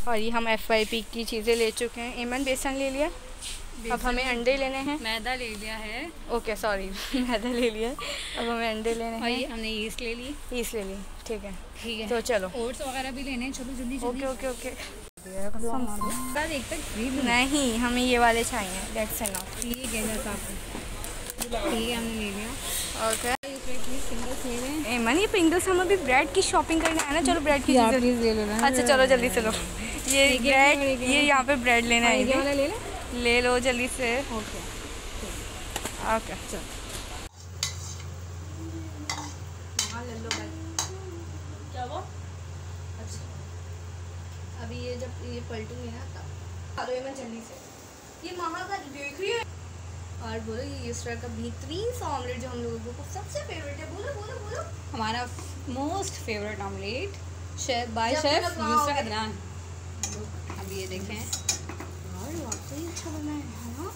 और ये हम FYP की चीज़ें ले चुके हैं। ईमन बेसन ले लिया, अब हमें अंडे लेने हैं। मैदा ले लिया है। ओके सॉरी मैदा ले लिया, अब हमें अंडे लेने हैं। और हमने ईस्ट ले ली। ईस्ट ले ली, ठीक है ठीक है। तो चलो ओट्स वगैरह भी लेने हैं, चलो जल्दी जल्दी। Okay okay okay. नहीं हमें ये वाले चाहिए, दैट्स इनफ। ठीक है जैसा आपको, ठीक है हमने ले लिया। ओके पिंगल्स ले लें। एमन ये पिंगल्स, हम अभी ब्रेड की शॉपिंग करने आए ना, चलो ब्रेड की चीज़ें प्लीज़ ले लो ना। अच्छा चलो जल्दी चलो, ये ब्रेड, ये यहाँ पे ब्रेड लेने आई वाला ले लें। ले लो जल्दी से। ओके ओके चलो अभी ये जब ये पलटूंगी ना तब मैं जल्दी से। ये मामा का देख रही है और बोलो ये यूसरा का बेहतरीन सा ऑमलेट जो हम लोगों को सबसे फेवरेट है। बोलो बोलो बोलो। हमारा most favourite omelette chef by chef Yusra Adnan. अब ये देखें और वाकई अच्छा बना है ना।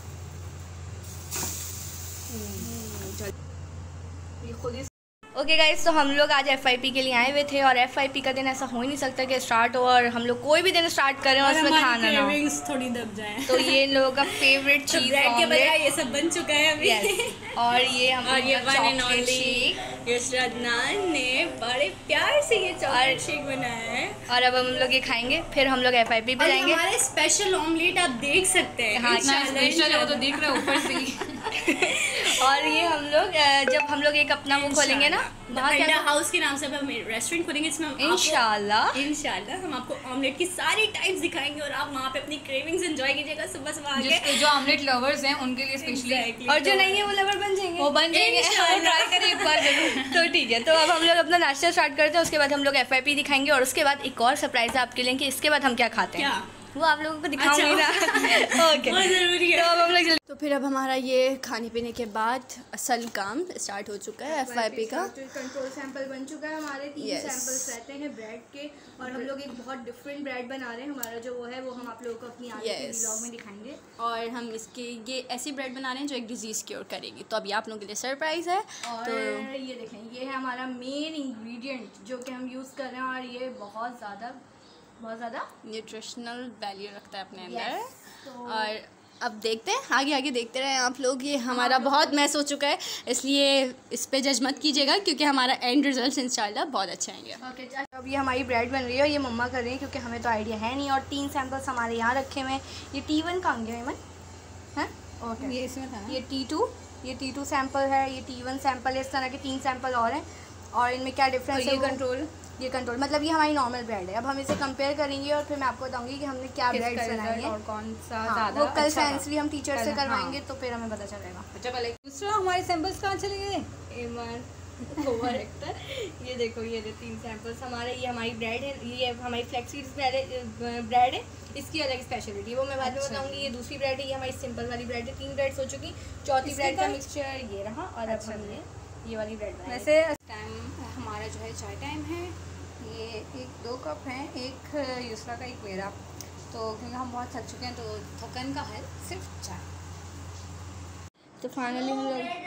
ये खुद ही ओके गाइस, तो हम लोग आज FYP के लिए आए हुए थे और FYP का दिन ऐसा हो ही नहीं सकता कि स्टार्ट हो और हम लोग कोई भी दिन स्टार्ट करें और उसमें खाना ना हो, थोड़ी दब जाए। तो ये इन लोगों का फेवरेट चीज ब्रेड के बजाय ये सब बन चुका है अभी। और ये हम चॉकलेट शेक यूसरा अदनान ने बड़े प्यार से ये चॉकलेट शेक बनाया है और अब हम लोग ये खाएंगे, फिर हम लोग FYP पे जाएंगे। हमारे स्पेशल ऑमलेट आप देख सकते हैं। हाँ स्पेशल है वो तो दिख रहा है ऊपर से। और ये हम लोग जब हम लोग एक अपना वो खोलेंगे ना, अंडा हाउस के नाम से हम रेस्टोरेंट खोलेंगे, इसमें इंशाल्लाह हम आपको ऑमलेट की सारी टाइप्स दिखाएंगे और आप वहाँ पे अपनी क्रेविंग्स एंजॉय कीजिएगा सुबह सुबह आके। जो ऑमलेट लवर्स हैं उनके लिए स्पेशली, और जो नहीं है वो लवर बन जाएंगे, वो बन जाएंगे। ट्राई करिए एक बार जरूर। तो ठीक है, तो अब हम लोग अपना नाश्ता स्टार्ट करते हैं, उसके बाद हम लोग FYP दिखाएंगे और उसके बाद एक और सरप्राइज है आपके लिए कि इसके बाद हम क्या खाते हैं वो आप लोगों को दिखाऊंगी ना। ओके जरूरी है। तो अब हम लोग तो फिर अब हमारा ये खाने पीने के बाद असल काम स्टार्ट हो चुका है। FYP का कंट्रोल सैंपल बन चुका है, हमारे 3 सैंपल्स रहते हैं ब्रेड के और हम लोग एक बहुत डिफरेंट ब्रेड बना रहे हैं। हमारा जो वो है वो हम आप लोगों को अपनी आगे के व्लॉग में दिखाएंगे और हम इसके ये ऐसी ब्रेड बना रहे हैं जो एक डिजीज़ क्योर करेगी। तो अभी आप लोगों के लिए सरप्राइज़ है। और तो ये देखें, ये है हमारा मेन इंग्रेडिएंट जो कि हम यूज़ कर रहे हैं और ये बहुत ज़्यादा न्यूट्रिशनल वैल्यू रखता है अपने अंदर। और अब देखते हैं आगे आगे देखते रहे आप लोग। ये हमारा बहुत मैस हो चुका है, इसलिए इस पे जज मत कीजिएगा क्योंकि हमारा एंड रिजल्ट इंशाल्लाह बहुत अच्छे आएंगे। ओके अब ये हमारी ब्रेड बन रही है और ये मम्मा कर रही है क्योंकि हमें तो आइडिया है नहीं। और 3 सैंपल्स हमारे यहाँ रखे हुए हैं। ये T1 कहाँ गया है हैं? ओके ये इसमें था। ये T2 सैंपल है, ये T1 सैंपल है। इस तरह के 3 सैंपल और हैं और इनमें क्या डिफरेंस है? ये कंट्रोल मतलब ये हमारी नॉर्मल ब्रेड है। अब हम इसे कंपेयर करेंगे और फिर मैं आपको बताऊंगी कि हमने क्या ब्रेड बनाई है और कौन सा ज़्यादा। वो कल साइंस भी हम टीचर से करवाएंगे तो फिर हमें पता चलेगा। अच्छा पहले दूसरा हमारे सैंपल्स कहाँ चले गए? Over actor. ये देखो ये 3 सैंपल्स हमारे, ये हमारी ब्रेड है, ये हमारी फ्लेक्स सीड्स ब्रेड है। इसकी अलग स्पेशलिटी वो मैं बाद में बताऊंगी। ये दूसरी ब्रेड है, ये हमारी सिंपल वाली ब्रेड है। 3 ब्रेड्स हो चुकी, चौथी ब्रेड का मिक्सचर ये रहा और अब हमने ये वाली ब्रेड बनाई। वैसे टाइम हमारा जो है चाय टाइम है। ये 2 कप हैं, एक यूसरा का एक मेरा। तो क्योंकि हम बहुत थक चुके हैं तो थकन का है सिर्फ चाय। तो फाइनली हम लोग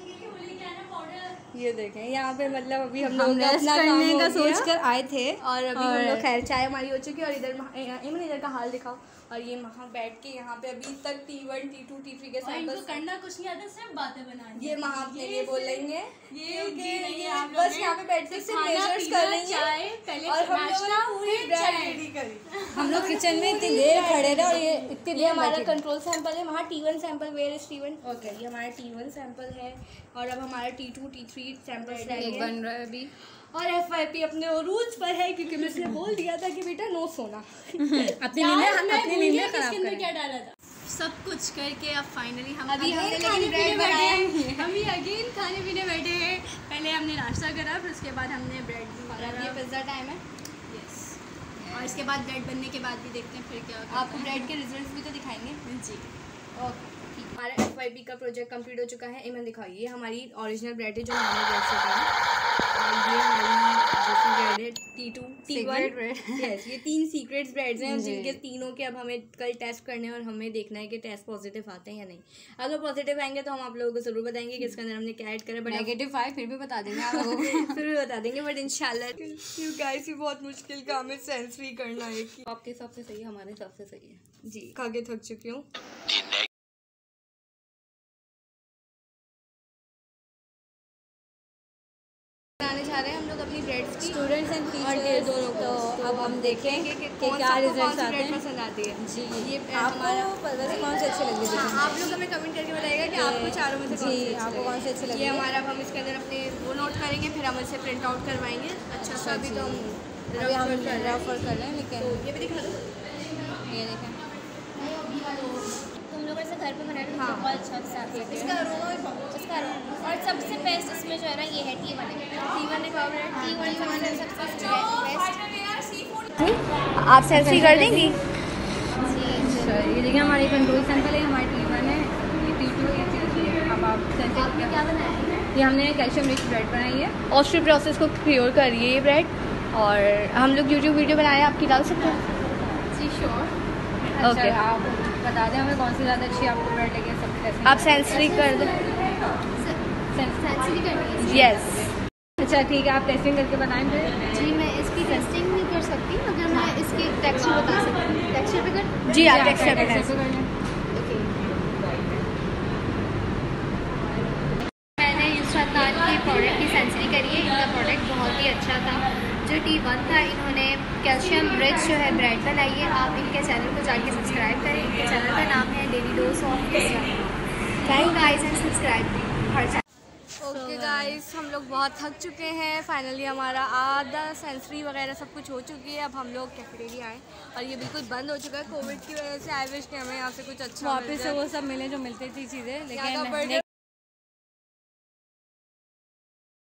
ये देखें यहाँ पे मतलब अभी हम लोग अपना करने का सोच कर आए थे और अभी हम लोग खैर चाय हमारी हो चुकी है। और इधर का हाल दिखाओ। और ये वहाँ बैठ के यहाँ पे अभी तक T1 T2 T3 के सैंपल्स करना कुछ नहीं आता, सिर्फ बातें बनानी। ये वहाँ अपने लिए बोलेंगे ये बस यहाँ पे बैठ के सिर्फ मेजर्स कर लेंगे और हम लोग पूरी ब्रेड रेडी करी। हम लोग किचन में इतनी देर खड़े रहे और ये इतनी देर हमारा कंट्रोल सैंपल है। वहाँ T1 sample where is T1? Okay ये हमारा T1 सैंपल है और अब हमारा T2 T3 सैंपल्स बन रहा है अभी। और FYP अपने रूल्स पर है क्योंकि मैं इसने बोल दिया था कि बेटा नो सोना। अपनी नींद खराब कर क्या डाला था सब कुछ करके अब फाइनली हम अभी खाने पीने बैठे हैं। हम भी अगेन खाने पीने बैठे हैं। पहले हमने नाश्ता करा फिर उसके बाद हमने ब्रेड और अब ये पिज़्ज़ा टाइम है। यस और इसके बाद ब्रेड बनने के बाद भी देखते हैं फिर क्या होता है। आपको ब्रेड के रिजल्ट्स भी तो दिखाएंगे जी। ओके हमारा FYP का प्रोजेक्ट कंप्लीट हो चुका है। इमन दिखाइए, ये हमारी ओरिजिनल ब्रेड है जो नॉर्मल ब्रेड से है। T2, T1, यस ये 3 सीक्रेट्स ब्रेड्स हैं जिनके तीनों के अब हमें कल टेस्ट करने हैं और हमें देखना है कि टेस्ट पॉजिटिव आते हैं या नहीं। अगर पॉजिटिव आएंगे तो हम आप लोगों को जरूर बताएंगे कि इसके अंदर हमने क्या ऐड करा, बट नेगेटिव आए फिर भी बता देंगे आप लोगों को। फिर भी बता देंगे, बट इंशाल्लाह यू गाइस, ये बहुत मुश्किल काम है सेंस फ्री करना है। आपके हिसाब से सही है, हमारे हिसाब से सही है जी। खा के थक चुकी हूँ। बनाने जा रहे हैं हम लोग अपनी ब्रेड्स की, स्टूडेंट्स एंड टीचर्स दोनों को। तो अब हम देखेंगे कि क्या रिजल्ट आते हैं, पसंद आती है जी। ये हमारा वैसे कौन से अच्छे लगे थे? आप लोग हमें कमेंट करके बताइएगा कि आपको चारों में से जी आपको कौन से अच्छे लगे। ये हमारा, अब हम इसके अंदर अपने वो नोट करेंगे, फिर हम इससे प्रिंट आउट करवाएंगे। अच्छा सा अभी तो हम रफ कर रहे हैं, लेकिन ये भी दिखा दो। ये देखें, तुम लोग ऐसे घर पे बना रहे हो, बहुत अच्छा इसका और सबसे बेस्ट इसमें जो है ना ये है T1 सबसे बेस्ट। आप सेंसी कर देंगी? ये देखिए हमारी कंट्रोल सैंपल है, हमारी T1 है, ये T2 है, ये T3 है। अब आप सेंसी आपने क्या बनाया है? ये हमने कैल्शियम रिच ब्रेड बनाई है। ऑस्ट्री प्रोसेस को क्योर कर रही है ये ब्रेड, और हम लोग यूट्यूब वीडियो बनाए, आपकी डाल सकते हैं जी? श्योर। ओके, आप बता दें हमें कौन सी ज़्यादा अच्छी आपको ब्रेड लगे, सब कैसे आप सेंसरी कर दो। सेंसरी करनी है? यस। अच्छा ठीक है, आप टेस्टिंग करके बताएं फिर। जी मैं इसकी टेस्टिंग नहीं कर सकती, मगर मैं इसकी टेक्सचर बता सकती हूँ। टेक्सचर पे कर जी, आप टेक्सचर पे कर लें। ओके, मैंने यूसरत खान की प्रोडक्ट की सेंसरी करी है। इनका प्रोडक्ट बहुत ही अच्छा था। जो T1 था, इन्होंने कैल्शियम रिच जो है ब्रेड बनाई है। आप इनके चैनल को जाके सब्सक्राइब करें। इनके चैनल का नाम है daily dose of Islam. Thank guys and subscribe हर चैनल। ओके गाइस, हम लोग बहुत थक चुके हैं। फाइनली हमारा आधा सेंसरी वगैरह सब कुछ हो चुकी है। अब हम लोग कैफेटेरिया आए और ये बिल्कुल बंद हो चुका है कोविड की वजह से। आई विश कि हमें यहाँ से कुछ अच्छा वापस से वो सब मिले जो मिलती थी चीज़ें, लेकिन